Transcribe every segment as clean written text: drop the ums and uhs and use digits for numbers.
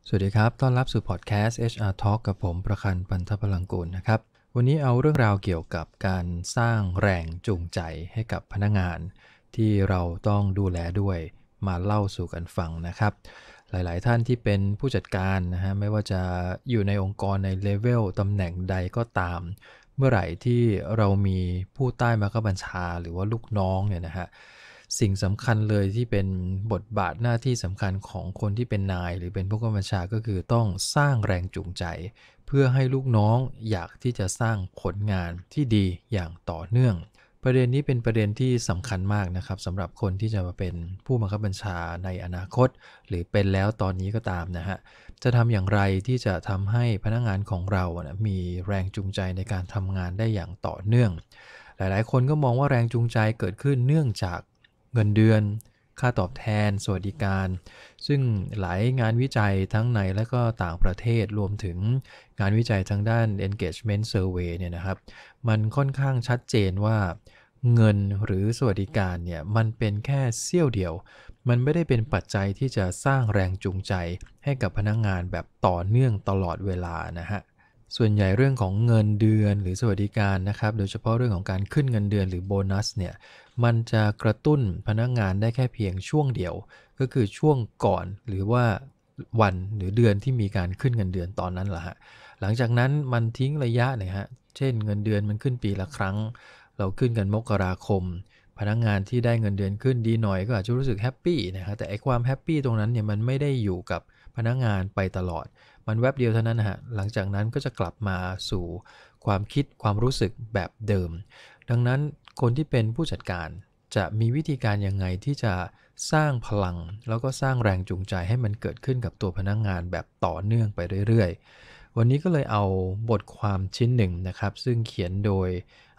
สวัสดีครับต้อนรับสู่พอดแคสต์ HR Talk กับผมประคันต์ ปันทพลังกูลนะครับวันนี้เอาเรื่องราวเกี่ยวกับการสร้างแรงจูงใจให้กับพนักงานที่เราต้องดูแลด้วยมาเล่าสู่กันฟังนะครับหลายๆท่านที่เป็นผู้จัดการนะฮะไม่ว่าจะอยู่ในองค์กรในเลเวลตำแหน่งใดก็ตามเมื่อไหร่ที่เรามีผู้ใต้บังคับบัญชาหรือว่าลูกน้องเนี่ยนะฮะสิ่งสำคัญเลยที่เป็นบทบาทหน้าที่สำคัญของคนที่เป็นนายหรือเป็นผู้บังคับบัญชาก็คือต้องสร้างแรงจูงใจเพื่อให้ลูกน้องอยากที่จะสร้างผลงานที่ดีอย่างต่อเนื่องประเด็นนี้เป็นประเด็นที่สำคัญมากนะครับสำหรับคนที่จะมาเป็นผู้บังคับบัญชาในอนาคตหรือเป็นแล้วตอนนี้ก็ตามนะฮะจะทำอย่างไรที่จะทำให้พนักงานของเรานะมีแรงจูงใจในการทำงานได้อย่างต่อเนื่องหลายๆคนก็มองว่าแรงจูงใจเกิดขึ้นเนื่องจากเงินเดือนค่าตอบแทนสวัสดิการซึ่งหลายงานวิจัยทั้งในและก็ต่างประเทศรวมถึงงานวิจัยทางด้าน engagement survey เนี่ยนะครับมันค่อนข้างชัดเจนว่าเงินหรือสวัสดิการเนี่ยมันเป็นแค่เสี้ยวเดียวมันไม่ได้เป็นปัจจัยที่จะสร้างแรงจูงใจให้กับพนักงานแบบต่อเนื่องตลอดเวลานะฮะส่วนใหญ่เรื่องของเงินเดือนหรือสวัสดิการนะครับโดยเฉพาะเรื่องของการขึ้นเงินเดือนหรือโบนัสเนี่ยมันจะกระตุ้นพนักงานได้แค่เพียงช่วงเดียวก็คือช่วงก่อนหรือว่าวันหรือเดือนที่มีการขึ้นเงินเดือนตอนนั้นแหละฮะหลังจากนั้นมันทิ้งระยะนะฮะเช่นเงินเดือนมันขึ้นปีละครั้งเราขึ้นกันมกราคมพนักงานที่ได้เงินเดือนขึ้นดีหน่อยก็อาจจะรู้สึกแฮปปี้นะฮะแต่ไอ้ความแฮปปี้ตรงนั้นเนี่ยมันไม่ได้อยู่กับพนักงานไปตลอดมันแวบเดียวเท่านั้นนะฮะหลังจากนั้นก็จะกลับมาสู่ความคิดความรู้สึกแบบเดิมดังนั้นคนที่เป็นผู้จัดการจะมีวิธีการยังไงที่จะสร้างพลังแล้วก็สร้างแรงจูงใจให้มันเกิดขึ้นกับตัวพนักงานแบบต่อเนื่องไปเรื่อยๆวันนี้ก็เลยเอาบทความชิ้นหนึ่งนะครับซึ่งเขียนโดย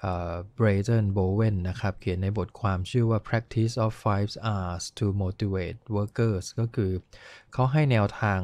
Braden Bowen นะครับเขียนในบทความชื่อว่า Practice of 5 R's to Motivate Workers ก็คือเขาให้แนวทาง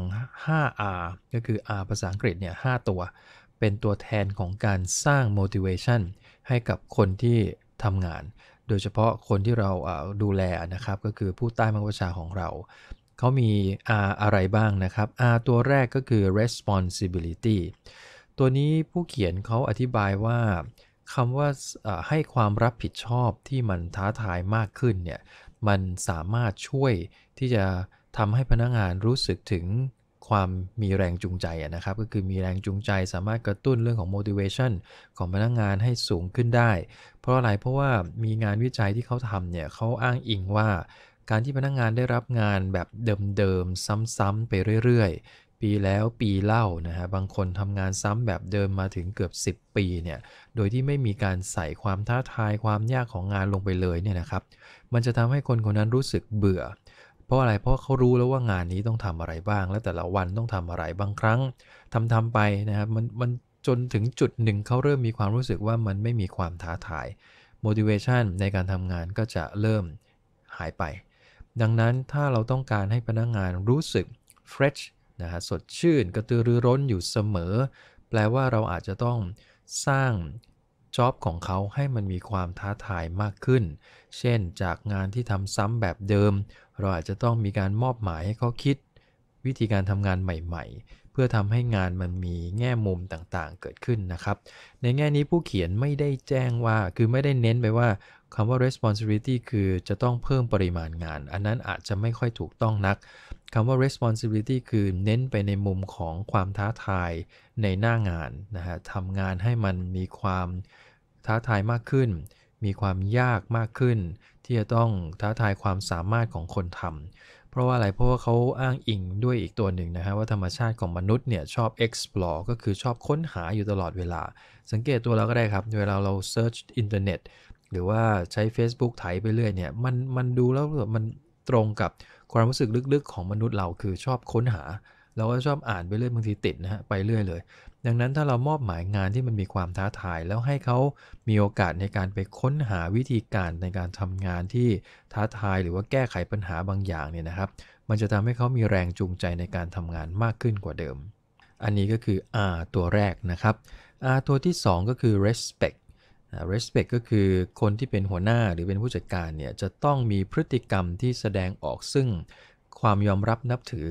5R ก็คือ R ภาษาอังกฤษเนี่ย5ตัวเป็นตัวแทนของการสร้าง motivation ให้กับคนที่ทำงานโดยเฉพาะคนที่เราดูแลนะครับก็คือผู้ใต้บังคับบัญชาของเราเขามี R อะไรบ้างนะครับ R ตัวแรกก็คือ responsibility ตัวนี้ผู้เขียนเขาอธิบายว่าคำว่าให้ความรับผิดชอบที่มันท้าทายมากขึ้นเนี่ยมันสามารถช่วยที่จะทำให้พนักงานรู้สึกถึงความมีแรงจูงใจนะครับก็คือมีแรงจูงใจสามารถกระตุ้นเรื่องของ motivation ของพนักงานให้สูงขึ้นได้เพราะอะไรเพราะว่ามีงานวิจัยที่เขาทำเนี่ยเขาอ้างอิงว่าการที่พนักงานได้รับงานแบบเดิมๆซ้ำๆไปเรื่อยๆปีแล้วปีเล่านะฮะบางคนทำงานซ้ำแบบเดิมมาถึงเกือบ10ปีเนี่ยโดยที่ไม่มีการใส่ความท้าทายความยากของงานลงไปเลยเนี่ยนะครับมันจะทำให้คนคนนั้นรู้สึกเบื่อเพราะอะไรเพราะเขารู้แล้วว่างานนี้ต้องทำอะไรบ้างและแต่ละวันต้องทำอะไรบางครั้งทำไปนะครับมันจนถึงจุดหนึ่งเขาเริ่มมีความรู้สึกว่ามันไม่มีความท้าทาย motivation ในการทำงานก็จะเริ่มหายไปดังนั้นถ้าเราต้องการให้พนักงานรู้สึก fresh นะฮะสดชื่นกระตือรือร้นอยู่เสมอแปลว่าเราอาจจะต้องสร้างจ็อบของเขาให้มันมีความท้าทายมากขึ้นเช่นจากงานที่ทำซ้ำแบบเดิมเราอาจจะต้องมีการมอบหมายให้เขาคิดวิธีการทำงานใหม่ๆเพื่อทำให้งานมันมีแง่มุมต่างๆเกิดขึ้นนะครับในแง่นี้ผู้เขียนไม่ได้แจ้งว่าคือไม่ได้เน้นไปว่าคำว่า responsibility คือจะต้องเพิ่มปริมาณงานอันนั้นอาจจะไม่ค่อยถูกต้องนักคำว่า responsibility คือเน้นไปในมุมของความท้าทายในหน้างานนะฮะทำงานให้มันมีความท้าทายมากขึ้นมีความยากมากขึ้นที่จะต้องท้าทายความสามารถของคนทำเพราะว่าอะไรเพราะว่าเขาอ้างอิงด้วยอีกตัวหนึ่งนะฮะว่าธรรมชาติของมนุษย์เนี่ยชอบ explore ก็คือชอบค้นหาอยู่ตลอดเวลาสังเกตตัวเราก็ได้ครับเวลาเรา search อินเทอร์เน็ตหรือว่าใช้ Facebook ไถไปเรื่อยเนี่ยมันดูแล้วมันตรงกับความรู้สึกลึกๆของมนุษย์เราคือชอบค้นหาเราก็ชอบอ่านไปเรื่อยบางทีติดนะฮะไปเรื่อยเลยดังนั้นถ้าเรามอบหมายงานที่มันมีความท้าทายแล้วให้เขามีโอกาสในการไปค้นหาวิธีการในการทำงานที่ท้าทายหรือว่าแก้ไขปัญหาบางอย่างเนี่ยนะครับมันจะทำให้เขามีแรงจูงใจในการทำงานมากขึ้นกว่าเดิมอันนี้ก็คือ R ตัวแรกนะครับ R ตัวที่2ก็คือ respect respect ก็คือคนที่เป็นหัวหน้าหรือเป็นผู้จัดการเนี่ยจะต้องมีพฤติกรรมที่แสดงออกซึ่งความยอมรับนับถือ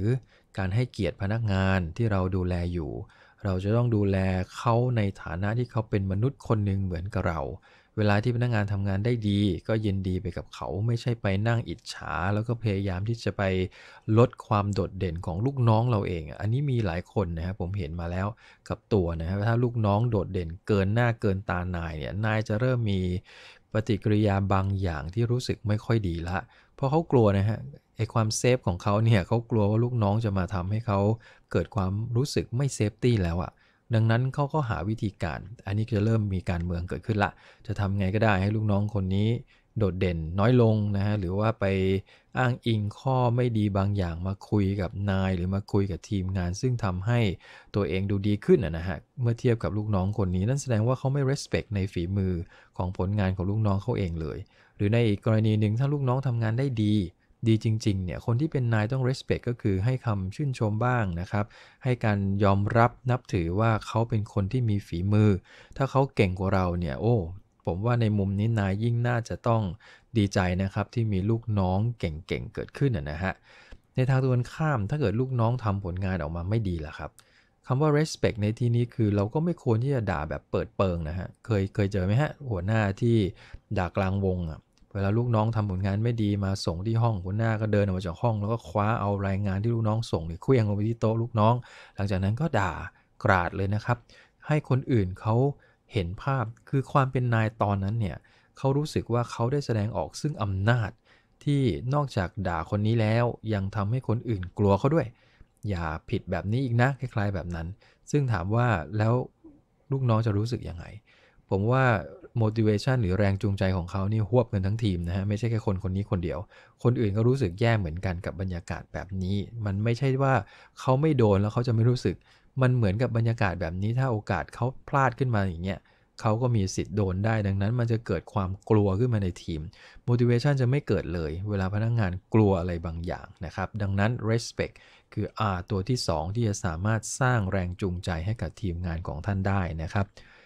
การให้เกียรติพนักงานที่เราดูแลอยู่เราจะต้องดูแลเขาในฐานะที่เขาเป็นมนุษย์คนหนึ่งเหมือนกับเราเวลาที่พนักงานทำงานได้ดีก็ยินดีไปกับเขาไม่ใช่ไปนั่งอิจฉาแล้วก็พยายามที่จะไปลดความโดดเด่นของลูกน้องเราเองอันนี้มีหลายคนนะครับผมเห็นมาแล้วกับตัวนะครับถ้าลูกน้องโดดเด่นเกินหน้าเกินตานายเนี่ยนายจะเริ่มมีปฏิกิริยาบางอย่างที่รู้สึกไม่ค่อยดีละเพราะเขากลัวนะฮะไอ้ความเซฟของเขาเนี่ยเขากลัวว่าลูกน้องจะมาทำให้เขาเกิดความรู้สึกไม่เซฟตี้แล้วอะดังนั้นเขาก็หาวิธีการอันนี้จะเริ่มมีการเมืองเกิดขึ้นละจะทำไงก็ได้ให้ลูกน้องคนนี้โดดเด่นน้อยลงนะฮะหรือว่าไปอ้างอิงข้อไม่ดีบางอย่างมาคุยกับนายหรือมาคุยกับทีมงานซึ่งทำให้ตัวเองดูดีขึ้นนะฮะเมื่อเทียบกับลูกน้องคนนี้นั่นแสดงว่าเขาไม่ respect ในฝีมือของผลงานของลูกน้องเขาเองเลยหรือในอีกกรณีหนึ่งถ้าลูกน้องทำงานได้ดีจริงๆเนี่ยคนที่เป็นนายต้อง respect ก็คือให้คำชื่นชมบ้างนะครับให้การยอมรับนับถือว่าเขาเป็นคนที่มีฝีมือถ้าเขาเก่งกว่าเราเนี่ยโอ้ผมว่าในมุมนี้นายยิ่งน่าจะต้องดีใจนะครับที่มีลูกน้องเก่งๆเกิดขึ้นนะฮะในทางตรงกันข้ามถ้าเกิดลูกน้องทำผลงานออกมาไม่ดีล่ะครับคำว่า respect ในที่นี้คือเราก็ไม่ควรที่จะด่าแบบเปิดเปิงนะฮะเคยเจอไหมฮะหัวหน้าที่ด่ากลางวงอ่ะเวลาลูกน้องทำผลงานไม่ดีมาส่งที่ห้องหัวหน้าก็เดินออกมาจากห้องแล้วก็คว้าเอารายงานที่ลูกน้องส่งเนี่ยเคลื่อนลงไปที่โต๊ะลูกน้องหลังจากนั้นก็ด่ากราดเลยนะครับให้คนอื่นเขาเห็นภาพคือความเป็นนายตอนนั้นเนี่ยเขารู้สึกว่าเขาได้แสดงออกซึ่งอำนาจที่นอกจากด่าคนนี้แล้วยังทำให้คนอื่นกลัวเขาด้วยอย่าผิดแบบนี้อีกนะคล้ายๆแบบนั้นซึ่งถามว่าแล้วลูกน้องจะรู้สึกยังไงผมว่า motivation หรือแรงจูงใจของเขานี่หวบกันทั้งทีมนะฮะไม่ใช่แค่คนนี้คนเดียวคนอื่นก็รู้สึกแย่เหมือนกันกับบรรยากาศแบบนี้มันไม่ใช่ว่าเขาไม่โดนแล้วเขาจะไม่รู้สึกมันเหมือนกับบรรยากาศแบบนี้ถ้าโอกาสเขาพลาดขึ้นมาอย่างเงี้ยเขาก็มีสิทธิ์โดนได้ดังนั้นมันจะเกิดความกลัวขึ้นมาในทีม motivation จะไม่เกิดเลยเวลาพนักงานกลัวอะไรบางอย่างนะครับดังนั้น respect คือ R ตัวที่2ที่จะสามารถสร้างแรงจูงใจให้กับทีมงานของท่านได้นะครับ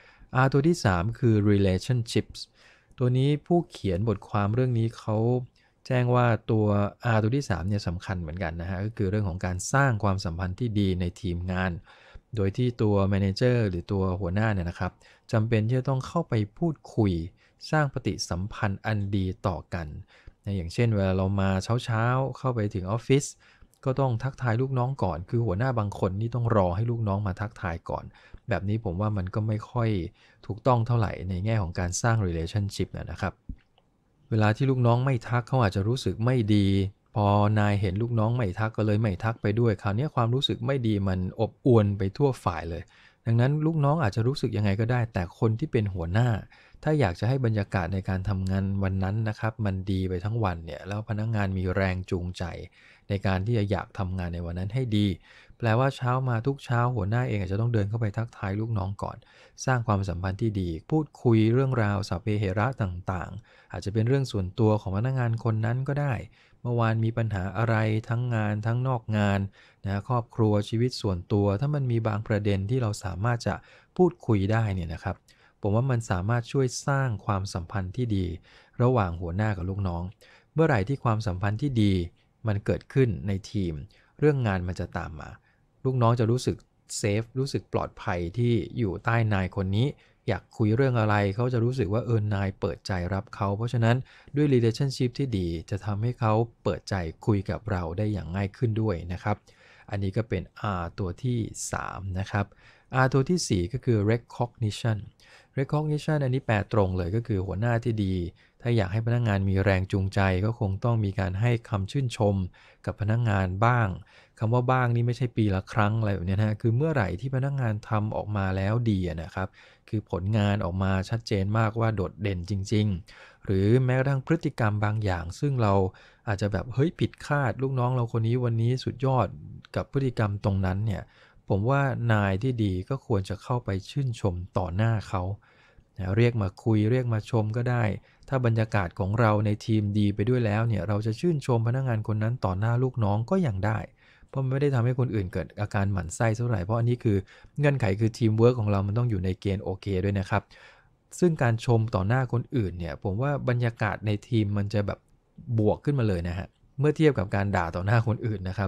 R ตัวที่3คือ relationships ตัวนี้ผู้เขียนบทความเรื่องนี้เขาแจ้งว่าตัว R ตัวที่3เนี่ยสำคัญเหมือนกันนะฮะก็คือเรื่องของการสร้างความสัมพันธ์ที่ดีในทีมงานโดยที่ตัว manager หรือตัวหัวหน้าเนี่ยนะครับจำเป็นที่จะต้องเข้าไปพูดคุยสร้างปฏิสัมพันธ์อันดีต่อกันนะอย่างเช่นเวลาเรามาเช้าๆเข้าไปถึงออฟฟิศก็ต้องทักทายลูกน้องก่อนคือหัวหน้าบางคนนี่ต้องรอให้ลูกน้องมาทักทายก่อนแบบนี้ผมว่ามันก็ไม่ค่อยถูกต้องเท่าไหร่ในแง่ของการสร้าง relationship นะครับเวลาที่ลูกน้องไม่ทักเขาอาจจะรู้สึกไม่ดีพอนายเห็นลูกน้องไม่ทักก็เลยไม่ทักไปด้วยคราวนี้ความรู้สึกไม่ดีมันอบอวลไปทั่วฝ่ายเลยดังนั้นลูกน้องอาจจะรู้สึกยังไงก็ได้แต่คนที่เป็นหัวหน้าถ้าอยากจะให้บรรยากาศในการทำงานวันนั้นนะครับมันดีไปทั้งวันเนี่ยแล้วพนักงานมีแรงจูงใจในการที่จะอยากทำงานในวันนั้นให้ดีแปลว่าเช้ามาทุกเช้าหัวหน้าเองอาจจะต้องเดินเข้าไปทักทายลูกน้องก่อนสร้างความสัมพันธ์ที่ดีพูดคุยเรื่องราวสัพเพเหระต่างๆอาจจะเป็นเรื่องส่วนตัวของพนักงานคนนั้นก็ได้เมื่อวานมีปัญหาอะไรทั้งงานทั้งนอกงานนะครอบครัวชีวิตส่วนตัวถ้ามันมีบางประเด็นที่เราสามารถจะพูดคุยได้เนี่ยนะครับผมว่ามันสามารถช่วยสร้างความสัมพันธ์ที่ดีระหว่างหัวหน้ากับลูกน้องเมื่อไหร่ที่ความสัมพันธ์ที่ดีมันเกิดขึ้นในทีมเรื่องงานมันจะตามมาลูกน้องจะรู้สึกเซฟรู้สึกปลอดภัยที่อยู่ใต้นายคนนี้อยากคุยเรื่องอะไรเขาจะรู้สึกว่านายเปิดใจรับเขาเพราะฉะนั้นด้วย relationship ที่ดีจะทำให้เขาเปิดใจคุยกับเราได้อย่างง่ายขึ้นด้วยนะครับอันนี้ก็เป็น R ตัวที่3นะครับ R ตัวที่4ก็คือ recognition อันนี้แปลตรงเลยก็คือหัวหน้าที่ดีถ้าอยากให้พนักงานมีแรงจูงใจก็คงต้องมีการให้คำชื่นชมกับพนักงานบ้างคำว่าบ้างนี่ไม่ใช่ปีละครั้งอะไรแบบนี้นะคือเมื่อไหร่ที่พนักงานทำออกมาแล้วดีนะครับคือผลงานออกมาชัดเจนมากว่าโดดเด่นจริงๆหรือแม้กระทั่งพฤติกรรมบางอย่างซึ่งเราอาจจะแบบเฮ้ยผิดคาดลูกน้องเราคนนี้วันนี้สุดยอดกับพฤติกรรมตรงนั้นเนี่ยผมว่านายที่ดีก็ควรจะเข้าไปชื่นชมต่อหน้าเขาเรียกมาคุยเรียกมาชมก็ได้ถ้าบรรยากาศของเราในทีมดีไปด้วยแล้วเนี่ยเราจะชื่นชมพนักงานคนนั้นต่อหน้าลูกน้องก็ยังได้เพราะมันไม่ได้ทำให้คนอื่นเกิดอาการหมั่นไส้เท่าไหร่เพราะอันนี้คือเงื่อนไขคือทีมเวิร์กของเรามันต้องอยู่ในเกณฑ์โอเคด้วยนะครับซึ่งการชมต่อหน้าคนอื่นเนี่ยผมว่าบรรยากาศในทีมมันจะแบบบวกขึ้นมาเลยนะฮะเมื่อเทียบกับการด่าต่อหน้าคนอื่นนะครับ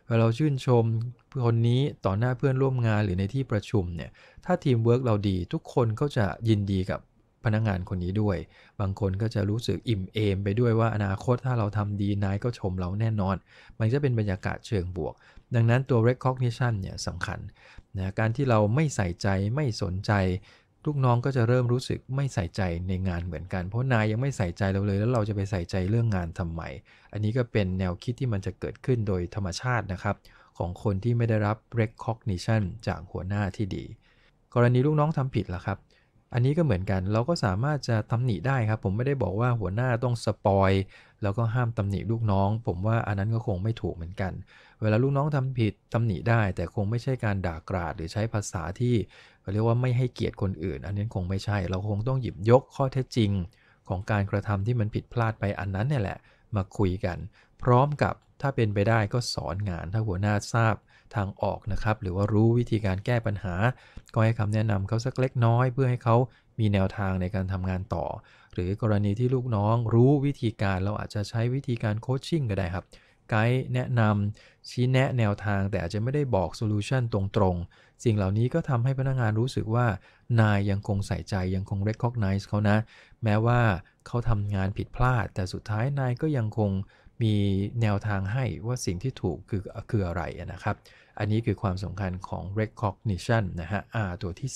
เวลาเราชื่นชมคนนี้ต่อหน้าเพื่อนร่วมงานหรือในที่ประชุมเนี่ยถ้าทีมเวิร์กเราดีทุกคนก็จะยินดีกับพนักงานคนนี้ด้วยบางคนก็จะรู้สึกอิ่มเอมไปด้วยว่าอนาคตถ้าเราทำดีนายก็ชมเราแน่นอนมันจะเป็นบรรยากาศเชิงบวกดังนั้นตัว recognition เนี่ยสำคัญนะการที่เราไม่ใส่ใจไม่สนใจลูกน้องก็จะเริ่มรู้สึกไม่ใส่ใจในงานเหมือนกันเพราะนายยังไม่ใส่ใจเราเลยแล้วเราจะไปใส่ใจเรื่องงานทำไมอันนี้ก็เป็นแนวคิดที่มันจะเกิดขึ้นโดยธรรมชาตินะครับของคนที่ไม่ได้รับ recognition จากหัวหน้าที่ดีกรณีลูกน้องทำผิดล่ะครับอันนี้ก็เหมือนกันเราก็สามารถจะตำหนิได้ครับผมไม่ได้บอกว่าหัวหน้าต้องสปอยแล้วก็ห้ามตำหนิลูกน้องผมว่าอันนั้นก็คงไม่ถูกเหมือนกันเวลาลูกน้องทำผิดตำหนิได้แต่คงไม่ใช่การด่ากราดหรือใช้ภาษาที่เรียกว่าไม่ให้เกียรติคนอื่นอันนี้คงไม่ใช่เราคงต้องหยิบยกข้อเท็จจริงของการกระทำที่มันผิดพลาดไปอันนั้นเนี่ยแหละมาคุยกันพร้อมกับถ้าเป็นไปได้ก็สอนงานถ้าหัวหน้าทราบทางออกนะครับหรือว่ารู้วิธีการแก้ปัญหาก็ให้คำแนะนำเขาสักเล็กน้อยเพื่อให้เขามีแนวทางในการทำงานต่อหรือกรณีที่ลูกน้องรู้วิธีการเราอาจจะใช้วิธีการโคชชิ่งก็ได้ครับไกด์แนะนำชี้แนะแนวทางแต่อาจจะไม่ได้บอกโซลูชันตรงๆสิ่งเหล่านี้ก็ทำให้พนักงานรู้สึกว่านายยังคงใส่ใจยังคง recognize เขานะแม้ว่าเขาทำงานผิดพลาดแต่สุดท้ายนายก็ยังคงมีแนวทางให้ว่าสิ่งที่ถูกคืออะไรนะครับอันนี้คือความสำคัญของ recognition นะฮะ R ตัวที่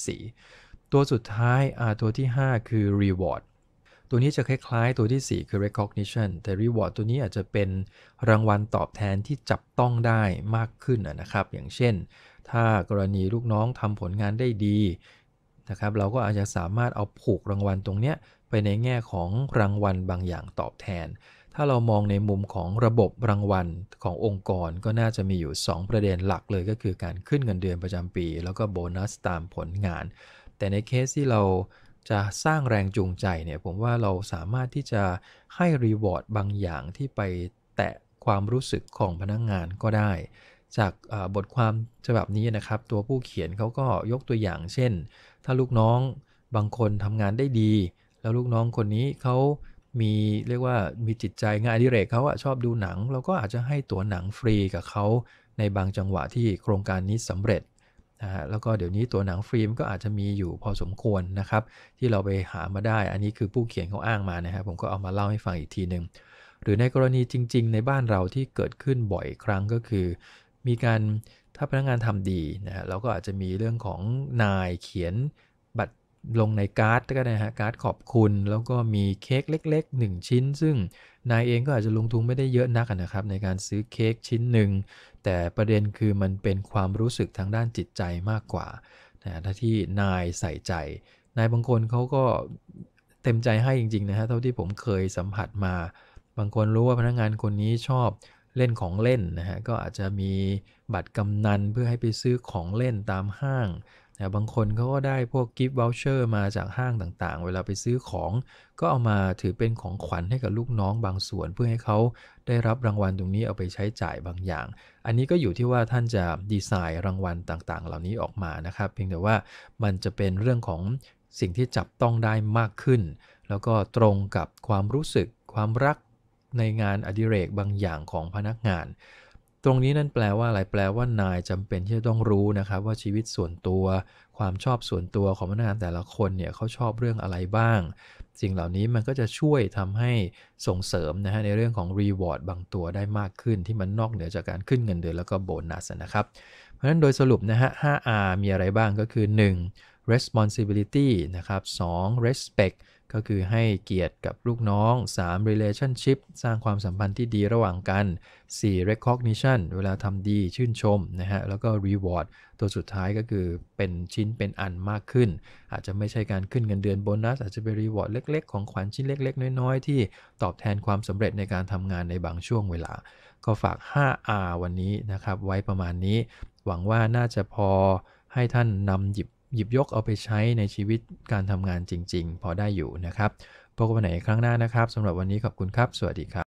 4ตัวสุดท้าย R ตัวที่ 5 คือ reward ตัวนี้จะคล้ายๆตัวที่ 4 คือ recognition แต่ reward ตัวนี้อาจจะเป็นรางวัลตอบแทนที่จับต้องได้มากขึ้นนะครับอย่างเช่นถ้ากรณีลูกน้องทำผลงานได้ดีนะครับเราก็อาจจะสามารถเอาผูกรางวัลตรงเนี้ยไปในแง่ของรางวัลบางอย่างตอบแทนถ้าเรามองในมุมของระบบรางวัลขององค์กรก็น่าจะมีอยู่2ประเด็นหลักเลยก็คือการขึ้นเงินเดือนประจำปีแล้วก็โบนัสตามผลงานแต่ในเคสที่เราจะสร้างแรงจูงใจเนี่ยผมว่าเราสามารถที่จะให้รีวอร์ดบางอย่างที่ไปแตะความรู้สึกของพนักงานก็ได้จากบทความฉบับนี้นะครับตัวผู้เขียนเขาก็ยกตัวอย่างเช่นถ้าลูกน้องบางคนทำงานได้ดีแล้วลูกน้องคนนี้เขามีเรียกว่ามีจิตใจงานอดิเรกเขาชอบดูหนังเราก็อาจจะให้ตั๋วหนังฟรีกับเขาในบางจังหวะที่โครงการนี้สำเร็จนะฮะแล้วก็เดี๋ยวนี้ตั๋วหนังฟรีมันก็อาจจะมีอยู่พอสมควรนะครับที่เราไปหามาได้อันนี้คือผู้เขียนเขาอ้างมานะครับผมก็เอามาเล่าให้ฟังอีกทีนึงหรือในกรณีจริงๆในบ้านเราที่เกิดขึ้นบ่อยครั้งก็คือมีการถ้าพนักงานทำดีนะฮะเราก็อาจจะมีเรื่องของนายเขียนบัตรลงในการ์ดก็ได้นะฮะการ์ดขอบคุณแล้วก็มีเค้กเล็กๆ1ชิ้นซึ่งนายเองก็อาจจะลงทุนไม่ได้เยอะนักนะครับในการซื้อเค้กชิ้นหนึ่งแต่ประเด็นคือมันเป็นความรู้สึกทางด้านจิตใจมากกว่านะถ้าที่นายใส่ใจนายบางคนเขาก็เต็มใจให้จริงๆนะฮะเท่าที่ผมเคยสัมผัสมาบางคนรู้ว่าพนักงานคนนี้ชอบเล่นของเล่นนะฮะก็อาจจะมีบัตรกำนันเพื่อให้ไปซื้อของเล่นตามห้างแต่บางคนเขาก็ได้พวกกิฟต์วอลเชอร์มาจากห้างต่างๆเวลาไปซื้อของก็เอามาถือเป็นของขวัญให้กับลูกน้องบางส่วนเพื่อให้เขาได้รับรางวัลตรงนี้เอาไปใช้จ่ายบางอย่างอันนี้ก็อยู่ที่ว่าท่านจะดีไซน์รางวัลต่างๆเหล่านี้ออกมานะครับเพียงแต่ว่ามันจะเป็นเรื่องของสิ่งที่จับต้องได้มากขึ้นแล้วก็ตรงกับความรู้สึกความรักในงานอดิเรกบางอย่างของพนักงานตรงนี้นั่นแปลว่าอะไรแปลว่านายจำเป็นที่จะต้องรู้นะครับว่าชีวิตส่วนตัวความชอบส่วนตัวของพนักงานแต่ละคนเนี่ยเขาชอบเรื่องอะไรบ้างสิ่งเหล่านี้มันก็จะช่วยทำให้ส่งเสริมนะฮะในเรื่องของ reward บางตัวได้มากขึ้นที่มันนอกเหนือจากการขึ้นเงินเดือนแล้วก็โบนัสนะครับเพราะฉะนั้นโดยสรุปนะฮะ 5R มีอะไรบ้างก็คือ 1. responsibility นะครับ 2. respectก็คือให้เกียรติกับลูกน้อง 3. relationship สร้างความสัมพันธ์ที่ดีระหว่างกัน 4. recognition เวลาทำดีชื่นชมนะฮะแล้วก็ reward ตัวสุดท้ายก็คือเป็นชิ้นเป็นอันมากขึ้นอาจจะไม่ใช่การขึ้นเงินเดือนโบนัสอาจจะเป็น reward เล็กๆของขวัญชิ้นเล็กๆน้อยๆที่ตอบแทนความสำเร็จในการทำงานในบางช่วงเวลาก็ฝาก 5R วันนี้นะครับไว้ประมาณนี้หวังว่าน่าจะพอให้ท่านนำหยิบยกเอาไปใช้ในชีวิตการทำงานจริงๆพอได้อยู่นะครับพบกันใหม่ครั้งหน้านะครับสำหรับวันนี้ขอบคุณครับสวัสดีครับ